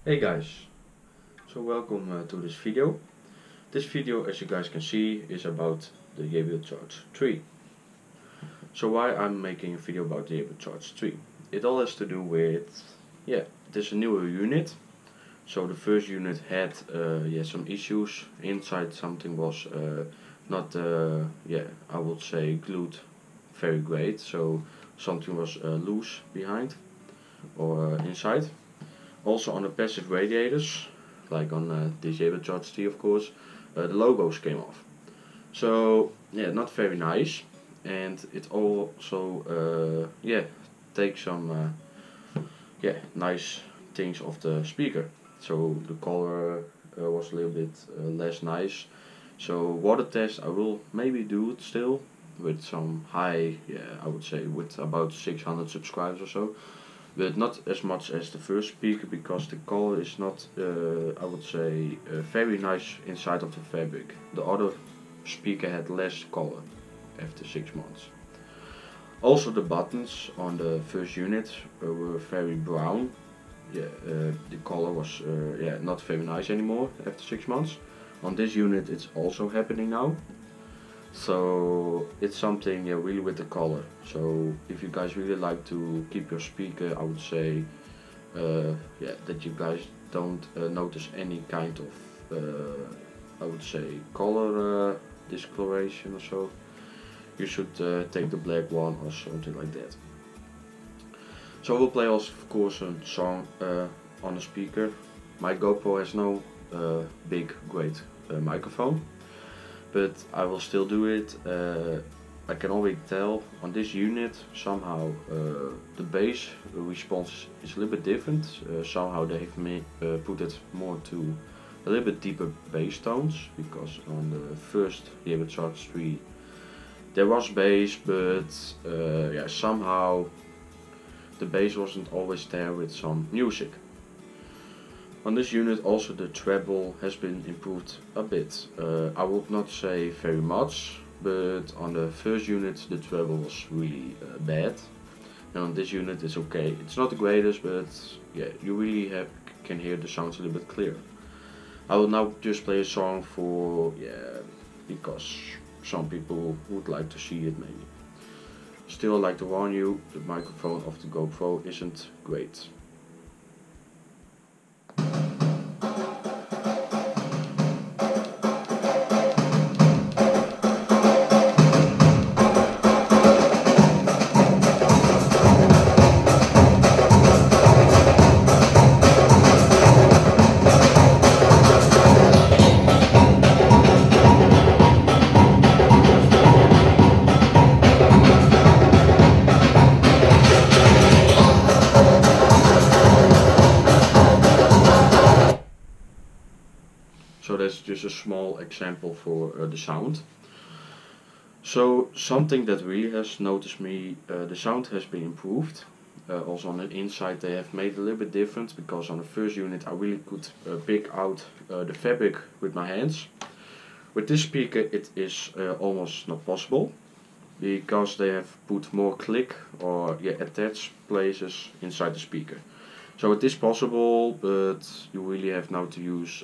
Hey guys, so welcome to this video. This video, as you guys can see, is about the Jabil Charge 3. So why I'm making a video about the Jabil Charge 3? It all has to do with, there's a newer unit. So the first unit had some issues. Inside something was not, I would say glued very great. So something was loose behind or inside. Also on the passive radiators, like on the Jabil Charge 3 of course, the logos came off. So yeah, not very nice, and it also takes some nice things off the speaker. So the color was a little bit less nice. So water test I will maybe do it still with some high, I would say with about 600 subscribers or so, but not as much as the first speaker because the color is not, I would say, very nice inside of the fabric. The other speaker had less color after 6 months. Also the buttons on the first unit were very brown. The color was not very nice anymore after 6 months. On this unit it's also happening now. So it's something really with the color. So if you guys really like to keep your speaker, I would say that you guys don't notice any kind of I would say color discoloration or so. You should take the black one or something like that. So we'll play also of course a song on the speaker. My GoPro has no big great microphone, but I will still do it. I can already tell on this unit somehow the bass response is a little bit different. Somehow they've put it more to a little bit deeper bass tones, because on the first Jabil Charge 3 there was bass, but somehow the bass wasn't always there with some music. On this unit also the treble has been improved a bit. I would not say very much, but on the first unit the treble was really bad. And on this unit it's okay. It's not the greatest, but you really can hear the sounds a little bit clearer. I will now just play a song for, because some people would like to see it maybe. Still, I'd like to warn you, the microphone of the GoPro isn't great. So that's just a small example for the sound. So something that really has noticed me, the sound has been improved. Also on the inside they have made it a little bit different, because on the first unit I really could pick out the fabric with my hands. With this speaker it is almost not possible, because they have put more click or attached places inside the speaker. So it is possible, but you really have now to use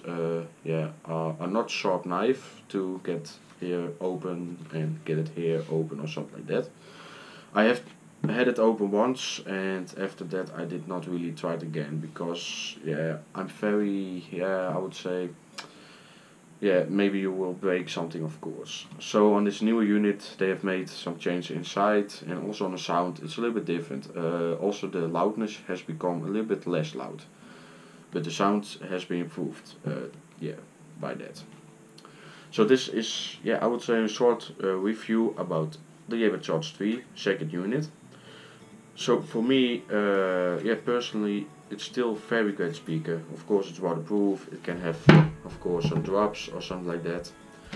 a not sharp knife to get here open and get it here open or something like that. I have had it open once, and after that I did not really try it again, because I'm very, I would say, maybe you will break something of course. So on this newer unit they have made some change inside, and also on the sound it's a little bit different. Also the loudness has become a little bit less loud, but the sound has been improved by that. So this is, I would say, a short review about the Jabil Charge 3 second unit. So for me, personally, it's still very great speaker. Of course it's waterproof, it can have of course some drops or something like that,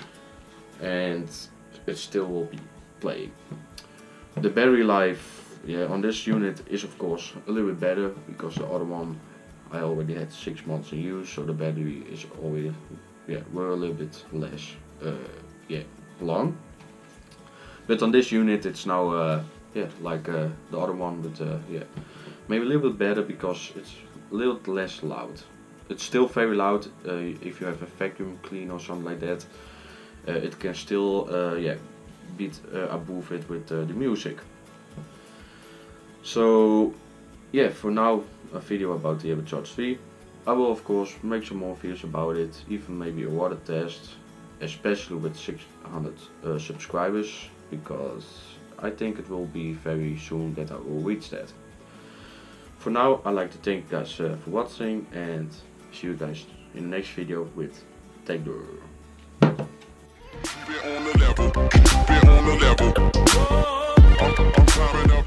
and it still will be playing. The battery life on this unit is of course a little bit better, because the other one I already had 6 months in use, so the battery is already were a little bit less long. But on this unit it's now like the other one, but maybe a little bit better because it's a little less loud. it's still very loud. If you have a vacuum cleaner or something like that, it can still beat above it with the music. So yeah, for now a video about the Able Charge 3. I will of course make some more videos about it, even maybe a water test, especially with 600 subscribers, because I think it will be very soon that I will reach that. For now, I'd like to thank you guys for watching, and see you guys in the next video with Take Door. Keep it on the level, keep it on the level. I'm climbing up.